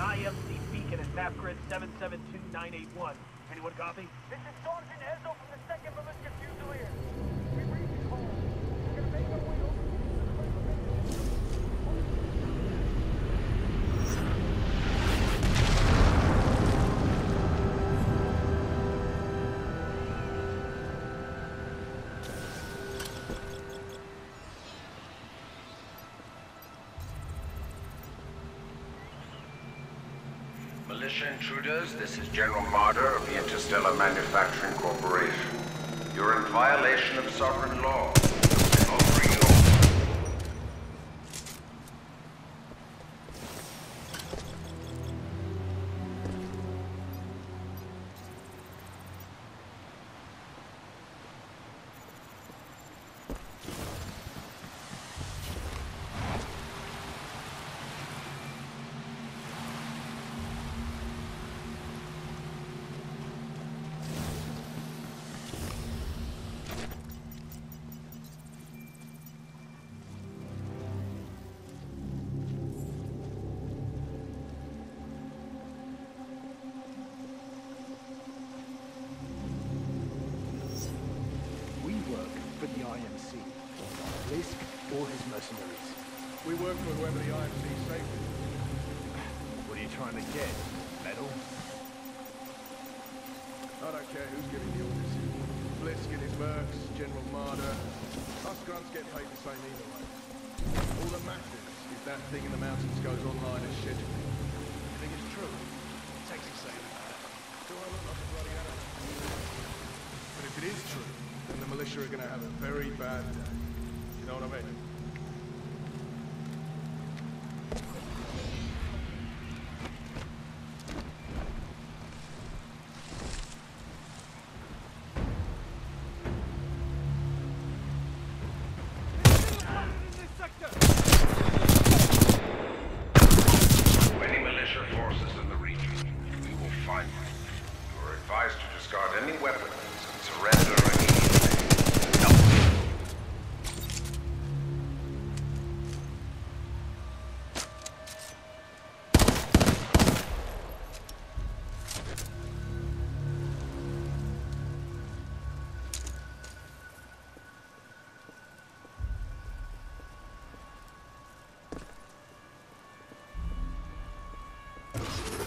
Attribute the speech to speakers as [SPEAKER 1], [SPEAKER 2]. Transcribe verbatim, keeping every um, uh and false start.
[SPEAKER 1] I M C beacon at map grid seven seven two nine eight one. Anyone copy?
[SPEAKER 2] This is Sergeant Ezo from the second Militia Fusilier. We read the call. We're gonna make our way over to
[SPEAKER 3] Militia intruders, this is General Marder of the Interstellar Manufacturing Corporation. You're in violation of sovereign law. I'll bring you over.
[SPEAKER 4] For the I M C, Blisk or his mercenaries.
[SPEAKER 5] We work for whoever the I M C safe is.
[SPEAKER 4] What are you trying to get? Medal?
[SPEAKER 5] I don't care who's giving the orders. Blisk and his mercs, General Marder. Us grunts get paid the same either way. All that matters is that thing in the mountains goes online as scheduled. You think it's true? Taxi saying about it. Do I look like a bloody animal? But if it is true, then the militia are going to have a very bad day. You know what I mean?
[SPEAKER 3] Any militia forces in the region, we will find them. You are advised to discard any weapons and surrender immediately.
[SPEAKER 4] You